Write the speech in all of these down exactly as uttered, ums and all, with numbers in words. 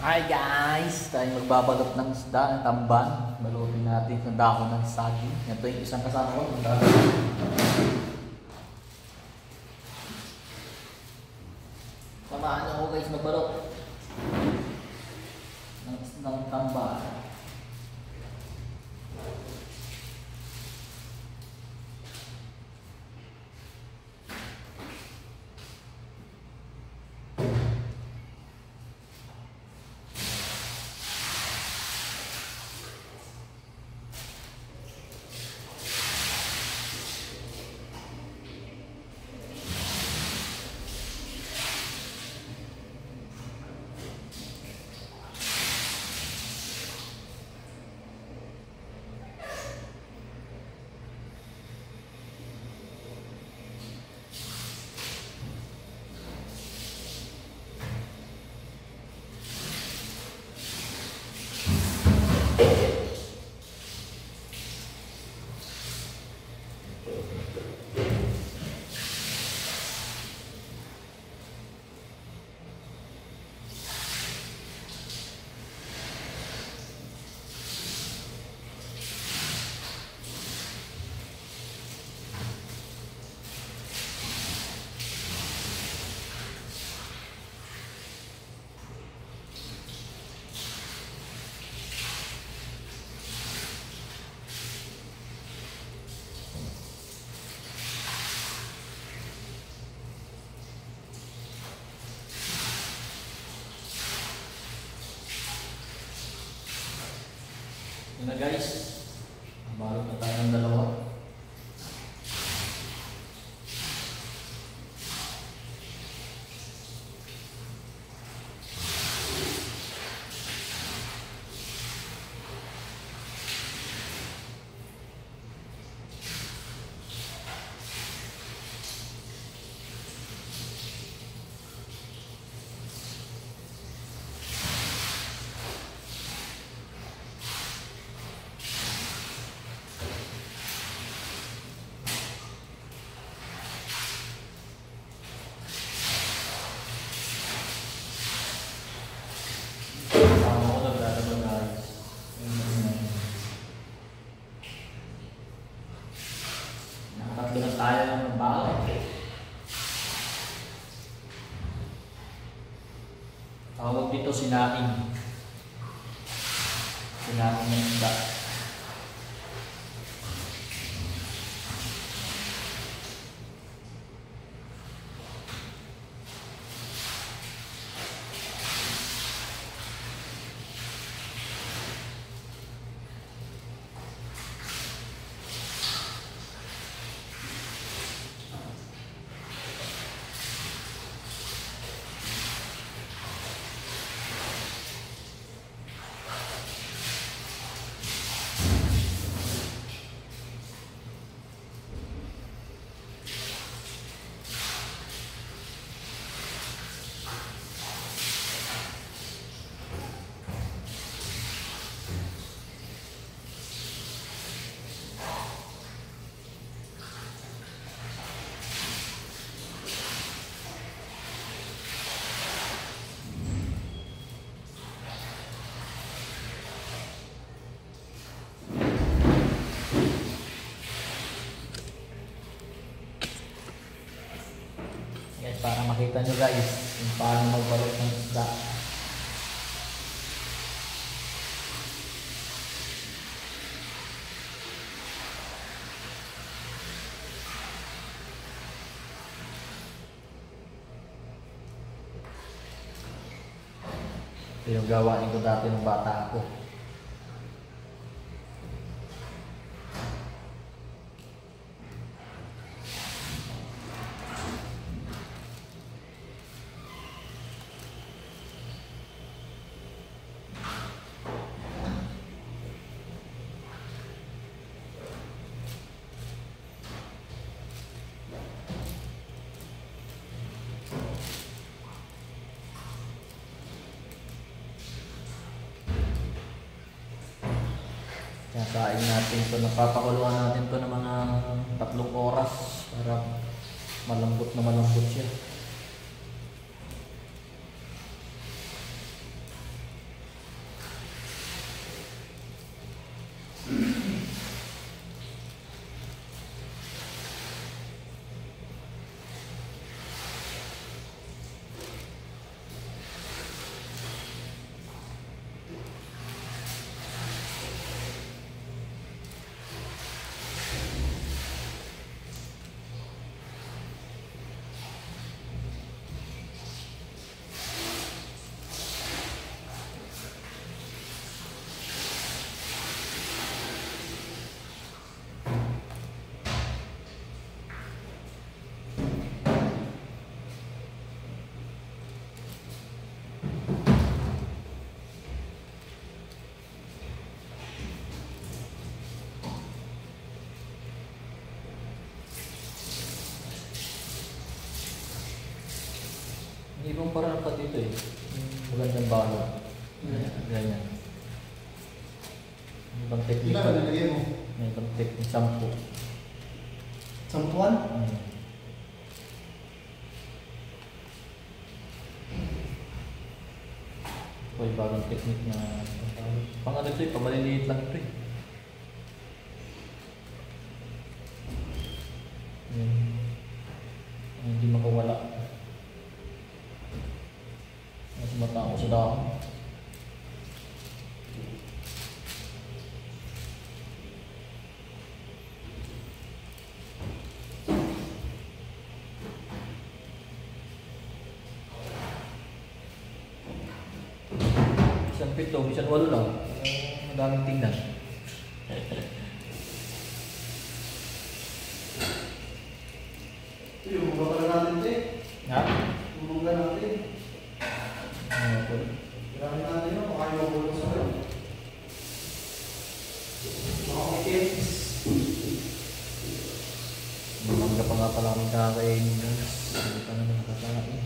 Hi guys! Tayo magbabalot ng isda, ng tamban. Balutin natin ng dahon ng saging. Ito yung isang kasama ko. Samahan niyo ako guys magbalot ng, ng tamban. Yun na guys, balot na tayo ng dalawa. Nakatulog tayo ng balot. Tawag dito sinaing. Sinaing ng isda. Para makita nyo guys kung paano magbalot ng isda. Ito yung gawain ko dati ng bata ako. Kain natin ito, napapakuluan natin ito ng mga tatlong oras para malambot na malambot siya. kinumpara pa dito eh. Yung magandang balot. Hmm. Ganyan. May ibang technique. Ilan na nilagay mo? May ibang technique. Sampu. Sampuan? Hmm. Ito yung bagong technique na pang ano ito eh, pamaliliit lang ito eh. Yung hindi makawala. Mas mata ako sa dahon. Bisan pito, bisan walo lang. Uh, madaming tingnan. Yung mga pala natin ito eh. Ha? Yung mga natin. Ano po? Kailangan natin yun, baka yung magulo sa kayo. Mga kids. Mamangga pa nga pala kami kakainin guys. Hindi pa naman nakakain.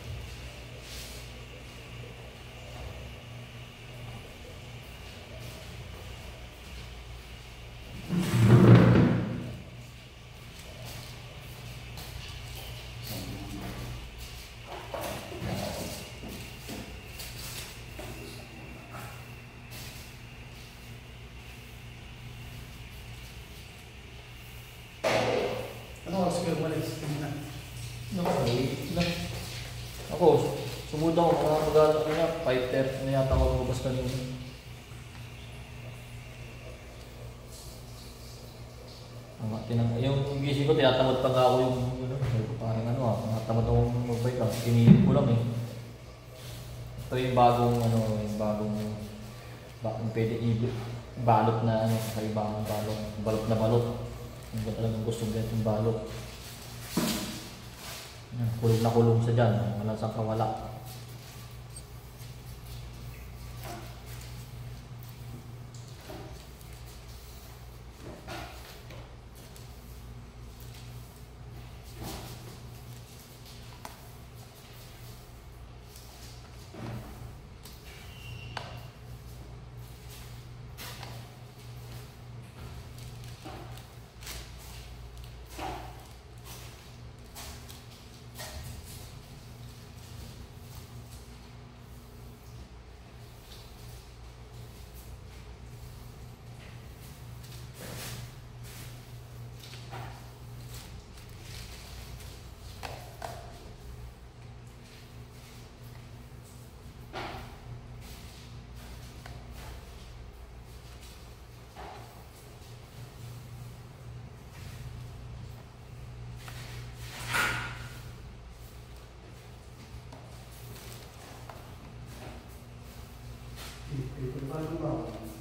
Ano oras kayo umalis? Okay lang. Ako, sumud ako mga mag-alat ko na. five thirty na yata ako lumabas kanina. Ang tinang yung gising ko, tinatamad pa nga ako yung ano, parang ano ah, tinatamad akong mag-bike lang. Pinihit ko lang eh. Ito yung bagong ano, yung bagong bakong pwede i-balot na ano, kakaibang balot. Balot na balot. Yung ba talagang gusto ganit yung balot. Yan, kulog na kulog sa dyan, wala saan kawala. Ito pa rin ba?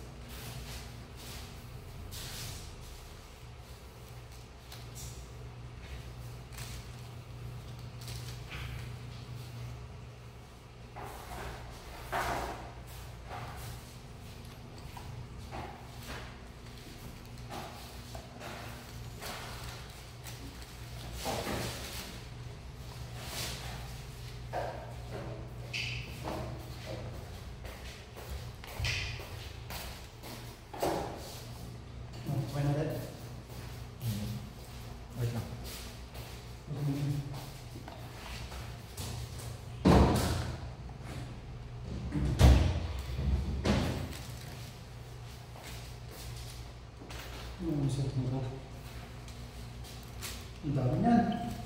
Wait lang. Ano set mo ba? Ang dami yan.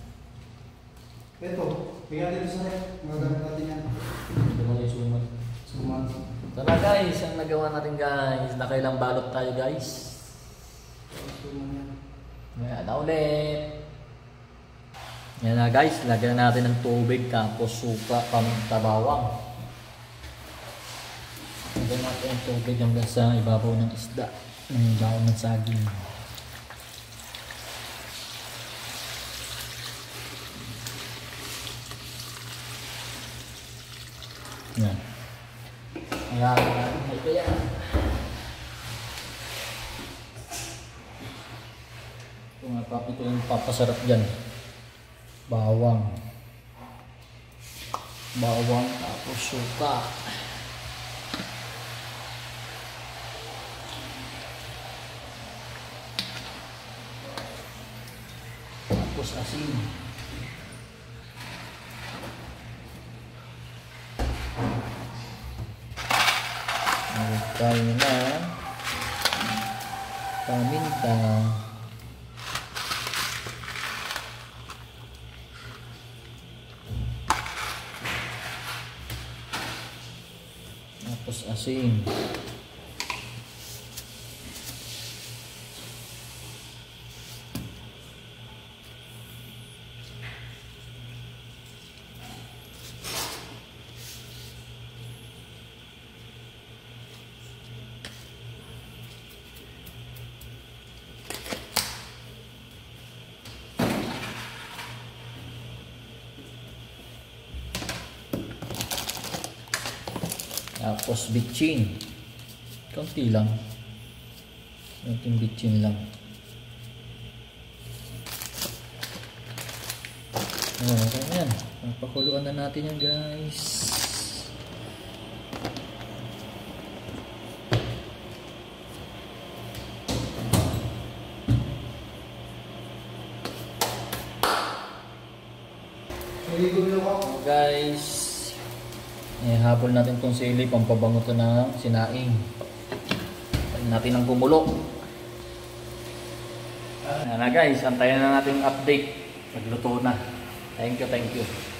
Ito, bigyan dito sa rep. Magagamit natin yan. Ito mo yung sumat. Sumat. So na guys, ang nagawa natin guys, nakailang balot tayo guys. Sumat yan. Ngayon na ulit. Yan na guys, lagyan natin ng tubig, tapos suka, paminta, bawang. Lagyan natin ang tubig hanggang sa ibabaw ng isda, ng baon ng saging. Yan. Ayan, ay kaya. Ito nga, papi, ito yung papasarap dyan. Bawang. bawang, tapos suka. Tapos asin. Tayo na paminta. Tapos asin. Tapos bitchin. Kaunti lang. Kaunting bitchin lang. Okay na yan. Papakuluan na natin yan, guys. Guys, eh, hapon natin itong sili, pampabango to ng sinaing. Tayin natin ang kumulo. Ayan na guys, antayin na natin yung update. Nagluto na. Thank you, thank you.